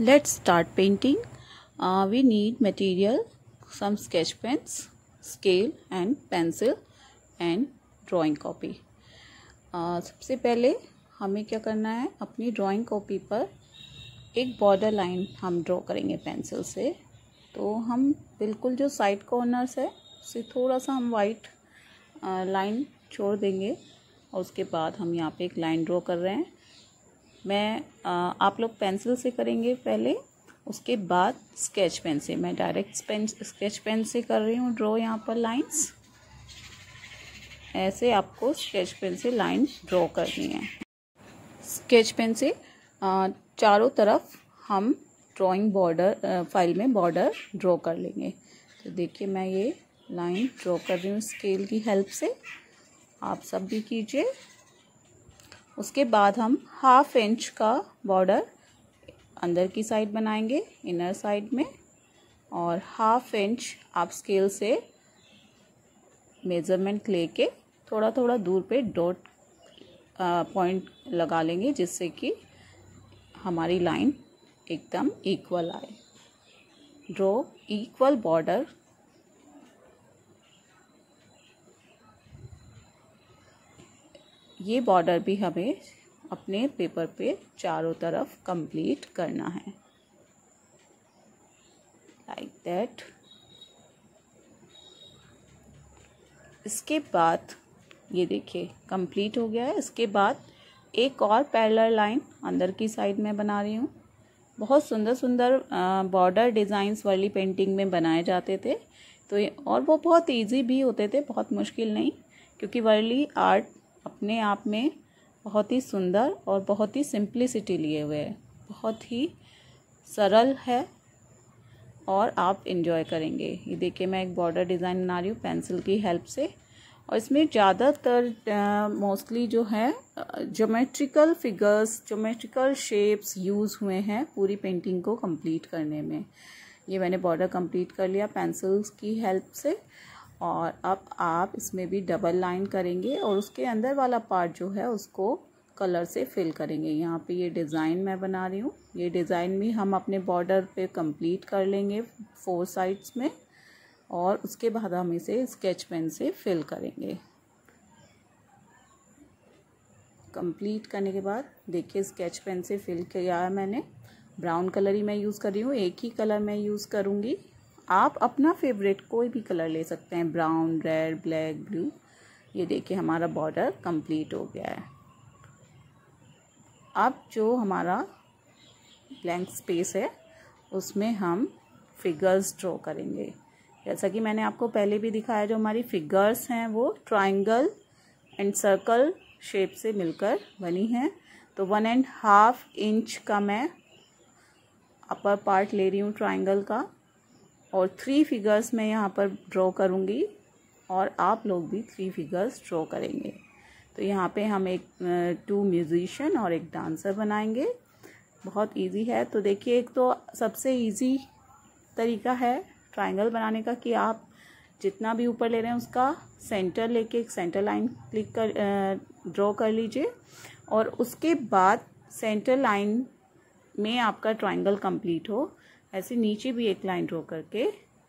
Let's start painting. We need material, some sketch pens, scale and pencil and drawing copy. सबसे पहले हमें क्या करना है, अपनी ड्राइंग कॉपी पर एक बॉर्डर लाइन हम ड्रॉ करेंगे पेंसिल से। तो हम बिल्कुल जो साइड कॉर्नर्स है उससे थोड़ा सा हम वाइट लाइन छोड़ देंगे और उसके बाद हम यहाँ पे एक लाइन ड्रॉ कर रहे हैं। आप लोग पेंसिल से करेंगे पहले, उसके बाद स्केच पेन से। मैं डायरेक्ट स्केच पेन से कर रही हूँ ड्रॉ यहाँ पर लाइंस। ऐसे आपको स्केच पेन से लाइन ड्रॉ करनी है। स्केच पेन से चारों तरफ हम ड्राइंग बॉर्डर फाइल में बॉर्डर ड्रॉ कर लेंगे। तो देखिए मैं ये लाइन ड्रॉ कर रही हूँ स्केल की हेल्प से, आप सब भी कीजिए। उसके बाद हम 1/2 इंच का बॉर्डर अंदर की साइड बनाएंगे, इनर साइड में, और 1/2 इंच आप स्केल से मेज़रमेंट लेके थोड़ा थोड़ा दूर पे डॉट पॉइंट लगा लेंगे, जिससे कि हमारी लाइन एकदम इक्वल आए। Draw equal border. ये बॉर्डर भी हमें अपने पेपर पे चारों तरफ कंप्लीट करना है, लाइक दैट। इसके बाद ये देखिए कंप्लीट हो गया है। इसके बाद एक और पैरेलल लाइन अंदर की साइड में बना रही हूँ। बहुत सुंदर सुंदर बॉर्डर डिज़ाइंस वाली पेंटिंग में बनाए जाते थे, तो और वो बहुत इजी भी होते थे, बहुत मुश्किल नहीं, क्योंकि वर्ली आर्ट अपने आप में बहुत ही सुंदर और बहुत ही सिंप्लिसिटी लिए हुए है, बहुत ही सरल है और आप इन्जॉय करेंगे। ये देखिए मैं एक बॉर्डर डिज़ाइन बना रही हूँ पेंसिल की हेल्प से, और इसमें ज़्यादातर मोस्टली जो है geometrical figures, geometrical shapes use हुए हैं पूरी पेंटिंग को कंप्लीट करने में। ये मैंने बॉर्डर कंप्लीट कर लिया पेंसिल्स की हेल्प से, और अब आप इसमें भी डबल लाइन करेंगे और उसके अंदर वाला पार्ट जो है उसको कलर से फिल करेंगे। यहाँ पे ये डिज़ाइन मैं बना रही हूँ, ये डिज़ाइन भी हम अपने बॉर्डर पे कंप्लीट कर लेंगे 4 साइड्स में, और उसके बाद हम इसे स्केच पेन से फिल करेंगे। कंप्लीट करने के बाद देखिए स्केच पेन से फिल किया है मैंने। ब्राउन कलर ही मैं यूज़ कर रही हूँ, एक ही कलर मैं यूज़ करूँगी। आप अपना फेवरेट कोई भी कलर ले सकते हैं, ब्राउन, रेड, ब्लैक, ब्लू। ये देखिए हमारा बॉर्डर कंप्लीट हो गया है। अब जो हमारा ब्लैंक स्पेस है उसमें हम फिगर्स ड्रॉ करेंगे। जैसा कि मैंने आपको पहले भी दिखाया, जो हमारी फिगर्स हैं वो ट्रायंगल एंड सर्कल शेप से मिलकर बनी हैं। तो 1.5 इंच का मैं अपर पार्ट ले रही हूँ ट्रायंगल का, और 3 फिगर्स मैं यहाँ पर ड्रॉ करूँगी, और आप लोग भी 3 फिगर्स ड्रॉ करेंगे। तो यहाँ पे हम एक 2 म्यूजिशियन और एक डांसर बनाएंगे। बहुत इजी है। तो देखिए एक तो सबसे इजी तरीका है ट्रायंगल बनाने का कि आप जितना भी ऊपर ले रहे हैं उसका सेंटर लेके एक सेंटर लाइन ड्रॉ कर लीजिए, और उसके बाद सेंटर लाइन में आपका ट्रायंगल कंप्लीट हो, ऐसे नीचे भी एक लाइन ड्रॉ करके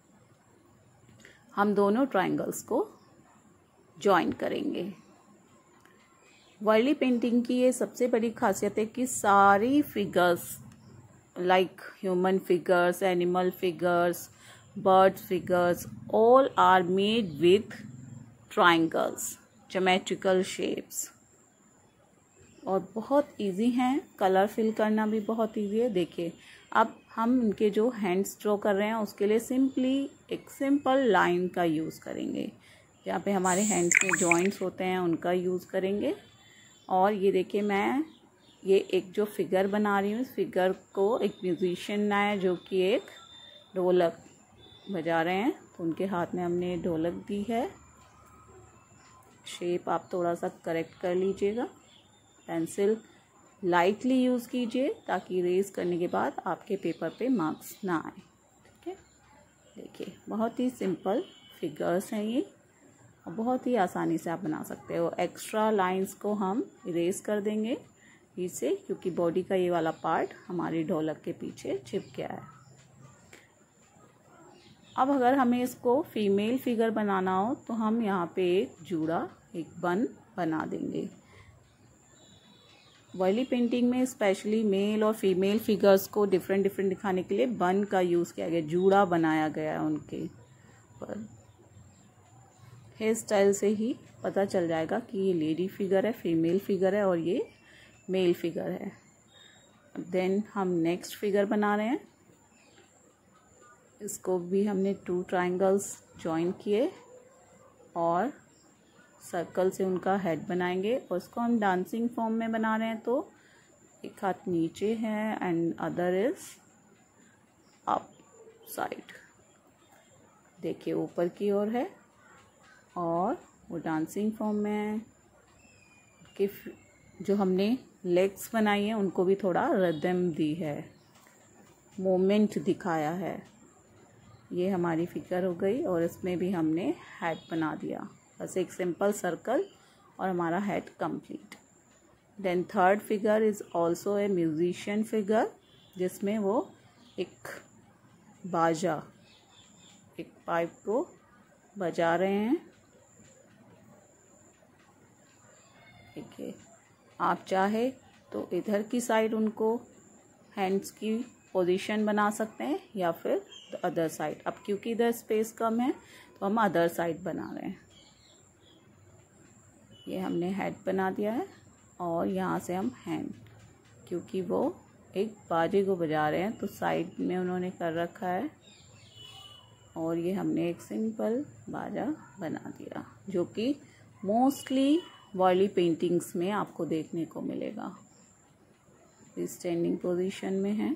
हम दोनों ट्रायंगल्स को जॉइन करेंगे। वर्ली पेंटिंग की ये सबसे बड़ी खासियत है कि सारी figures like human figures, animal figures, bird figures, all are made with triangles, geometrical shapes, और बहुत इजी हैं। कलर फिल करना भी बहुत इजी है। देखिए अब हम इनके जो हैंड्स ड्रॉ कर रहे हैं उसके लिए सिंपली एक सिंपल लाइन का यूज़ करेंगे। यहाँ पे हमारे हैंड्स में जॉइंट्स होते हैं उनका यूज़ करेंगे। और ये देखिए मैं ये एक जो फिगर बना रही हूँ, इस फिगर को एक म्यूजिशियन है जो कि एक ढोलक बजा रहे हैं, तो उनके हाथ में हमने ढोलक दी है। शेप आप थोड़ा सा करेक्ट कर लीजिएगा। पेंसिल लाइटली यूज़ कीजिए ताकि इरेज करने के बाद आपके पेपर पे मार्क्स ना आए। ठीक है, देखिए बहुत ही सिंपल फिगर्स हैं ये, और बहुत ही आसानी से आप बना सकते हो। एक्स्ट्रा लाइंस को हम इरेज कर देंगे से, क्योंकि बॉडी का ये वाला पार्ट हमारी ढोलक के पीछे छिप गया है। अब अगर हमें इसको फीमेल फिगर बनाना हो तो हम यहाँ पे एक जूड़ा, एक बन बना देंगे। वॉयली पेंटिंग में स्पेशली मेल और फीमेल फिगर्स को डिफरेंट डिफरेंट दिखाने के लिए बन का यूज़ किया गया, जूड़ा बनाया गया है उनके पर। हेयर स्टाइल से ही पता चल जाएगा कि ये लेडी फिगर है, फीमेल फिगर है और ये मेल फिगर है। देन हम नेक्स्ट फिगर बना रहे हैं। इसको भी हमने 2 ट्रायंगल्स जॉइन किए और सर्कल से उनका हेड बनाएंगे और इसको हम डांसिंग फॉर्म में बना रहे हैं। तो एक हाथ नीचे है and other is up side, देखिए ऊपर की ओर है और वो डांसिंग फॉर्म में है। कि जो हमने लेग्स बनाई है उनको भी थोड़ा रिदम दी है, मोमेंट दिखाया है। ये हमारी फिगर हो गई और इसमें भी हमने हेड बना दिया, बस एक सिंपल सर्कल और हमारा head complete. Then third figure is also a musician figure, जिसमें वो एक बाजा, एक पाइप को बजा रहे हैं। देखिए, आप चाहे तो इधर की साइड उनको हैंड्स की पोजीशन बना सकते हैं या फिर अदर साइड। अब क्योंकि इधर स्पेस कम है तो हम अदर साइड बना रहे हैं। ये हमने हेड बना दिया है और यहाँ से हम हैंड, क्योंकि वो एक बाजे को बजा रहे हैं तो साइड में उन्होंने कर रखा है और ये हमने एक सिंपल बाजा बना दिया, जो कि मोस्टली वॉयली पेंटिंग्स में आपको देखने को मिलेगा। स्टैंडिंग पोजीशन में है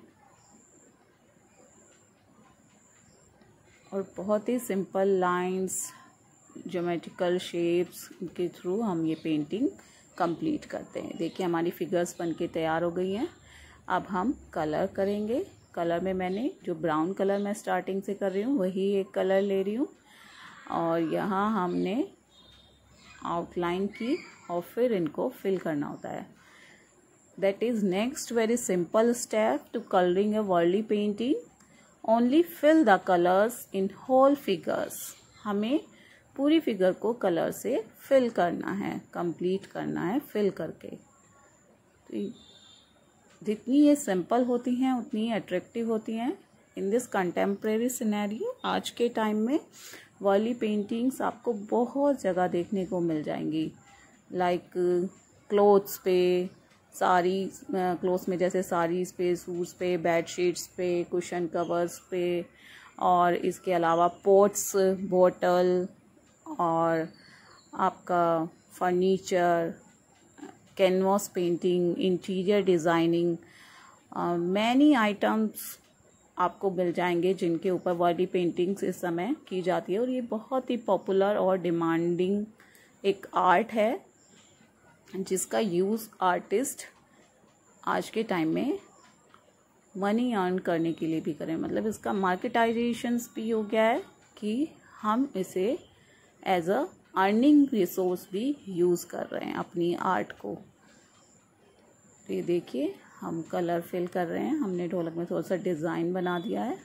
और बहुत ही सिंपल लाइंस, ज्योमेट्रिकल शेप्स के थ्रू हम ये पेंटिंग कंप्लीट करते हैं। देखिए हमारी फिगर्स बनके तैयार हो गई हैं। अब हम कलर करेंगे। कलर में मैंने जो ब्राउन कलर मैं स्टार्टिंग से कर रही हूँ वही एक कलर ले रही हूँ और यहाँ हमने आउटलाइन की और फिर इनको फिल करना होता है। That is next very simple step to colouring a Warli painting. Only fill the colours in whole figures. हमें पूरी फिगर को कलर से फिल करना है, कंप्लीट करना है फिल करके। तो जितनी ये सिंपल होती हैं उतनी अट्रैक्टिव होती हैं। इन दिस कंटेम्प्रेरी सिनेरियो, आज के टाइम में वर्ली पेंटिंग्स आपको बहुत जगह देखने को मिल जाएंगी। लाइक क्लोथ्स पे, सारी क्लोथ्स में जैसे साड़ीज़ पे, सूट्स पे, बेडशीट्स पे, कुशन कवर्स पे, और इसके अलावा पोट्स, बोतल और आपका furniture, canvas painting, interior designing, many items आपको मिल जाएंगे जिनके ऊपर वर्ली पेंटिंग्स इस समय की जाती है। और ये बहुत ही पॉपुलर और डिमांडिंग एक आर्ट है जिसका यूज़ आर्टिस्ट आज के टाइम में मनी अर्न करने के लिए भी करें। मतलब इसका मार्केटाइजेशंस भी हो गया है कि हम इसे एज अ अर्निंग रिसोर्स भी यूज़ कर रहे हैं अपनी आर्ट को। तो ये देखिए हम कलर फिल कर रहे हैं। हमने ढोलक में थोड़ा सा डिज़ाइन बना दिया है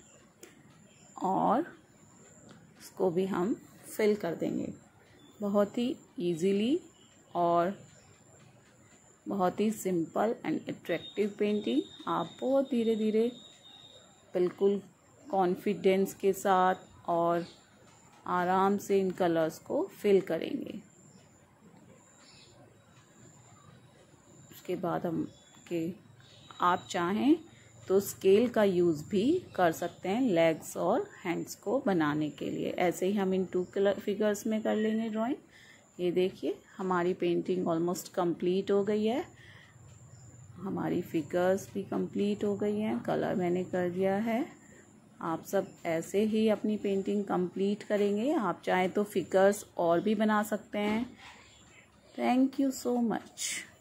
और इसको भी हम फिल कर देंगे बहुत ही इजीली और बहुत ही सिंपल एंड अट्रैक्टिव पेंटिंग। आप बहुत धीरे धीरे बिल्कुल कॉन्फिडेंस के साथ और आराम से इन कलर्स को फिल करेंगे। उसके बाद आप चाहें तो स्केल का यूज़ भी कर सकते हैं लेग्स और हैंड्स को बनाने के लिए। ऐसे ही हम इन 2 कलर फिगर्स में कर लेंगे ड्राइंग। ये देखिए हमारी पेंटिंग ऑलमोस्ट कंप्लीट हो गई है। हमारी फिगर्स भी कंप्लीट हो गई हैं, कलर मैंने कर दिया है। आप सब ऐसे ही अपनी पेंटिंग कंप्लीट करेंगे। आप चाहें तो फिगर्स और भी बना सकते हैं। Thank you so much.